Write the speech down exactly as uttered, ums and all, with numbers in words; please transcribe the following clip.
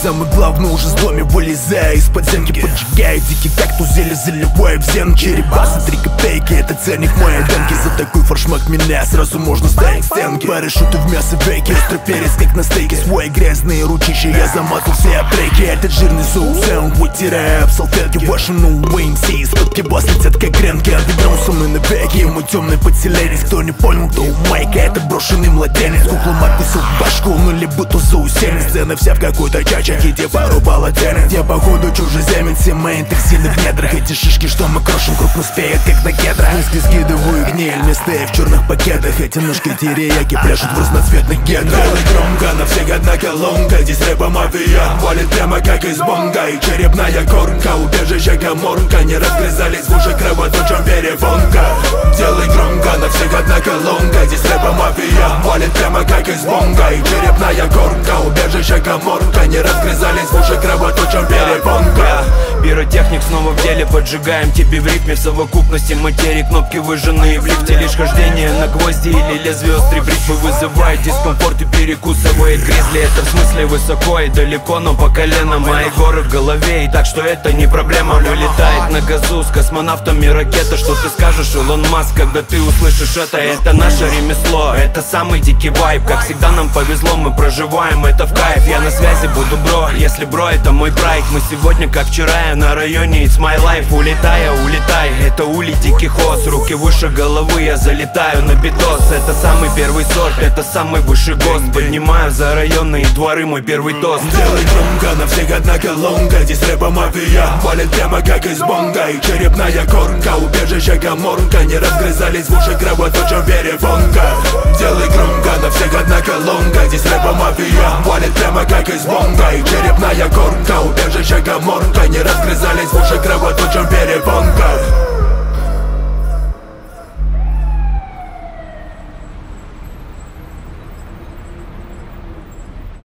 самый главный уже с доме вылезая из подземки, поджигая дикий кактус, зелье заливая в зен. Черепасы, три копейки, это ценник моей демки. За такой форшмак меня сразу можно ставить к стенке. Парашюты в мясо веки, острый перец как на стейке. Свои грязные ручища я заматывал все треки. Этот жирный соус саунд вытирая об салфетки. Ваши новые эм си из-под пивас летят как гренки. Андеграунд со мной навеки, мой темный подселенец. Кто не понял, то у майка, это брошенный младенец. Куклу Маркусу в башку, ну либо то заусенец. Сцена вся в какой-то чаче, где пару полотенец. Я походу чужеземец, все мои токсины в недрах. Эти шишки, что мы крошим, круг успеет, как на кедрах. Низкий скидываю гниль, местные в черных пакетах. Эти ножки терияки пляшут в разноцветных гетрах. Делай громко, на всех одна колонка. Здесь рэпа мафия валит прямо как из бонга. И черепная корка, убежище гаморка. Не разгрызались в уши кровоточем перепонка. Делай громко, на всех одна колонка. Здесь рэпа мафия валит прямо как из бонга. И черепная корка, убежище гаморка. Не разгрызались в уши кровоточем перепонка. Пиротехник снова в деле, поджигаем тебе в ритме. В совокупности материи кнопки выжженные в лифте. Лишь хождение на гвозди или лезвие острой бритвы вызывает дискомфорт и перекусывает гризли. Это в смысле высоко и далеко, но по колено. Мои горы в голове, и так что это не проблема. Вылетает на газу с космонавтами ракета. Что ты скажешь, Илон Маск, когда ты услышишь это? Это наше ремесло, это самый дикий вайб. Как всегда нам повезло, мы проживаем это в кайф. Я на связи буду, бро, если бро это мой прайд. Мы сегодня как вчера, я на районе, it's my life. Улетая, улетай, это улей дикий хоз. Руки выше головы, я залетаю на битос. Это самый первый сорт, это самый высший ГОСТ. Поднимаю за районные дворы мой первый тост. Делай громко, на всех одна колонка. Здесь рэпа мафия валит прямо как из бонга. И черепная корка, убежище гаморка. Не разгрызались в уши кровоточем перепонка. Делай громко, на всех одна колонка. Здесь рэпа мафия валит прямо как из бонга. И черепная корка, убежище гаморка. Не разгрызались в уши кровоточем перепонка.